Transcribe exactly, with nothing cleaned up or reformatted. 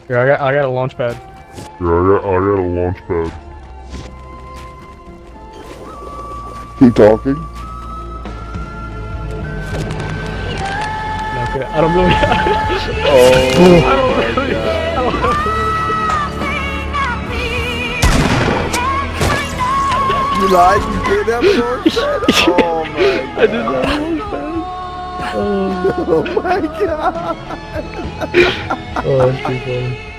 Here, I got, I got a launch pad. Here, I got, I got a launch pad. Keep talking. No, okay, I don't really. Oh I don't my really. god. You lied? You did have a launch pad? Oh my god. I did not have a launch pad. Oh, Oh my god. oh that's too funny.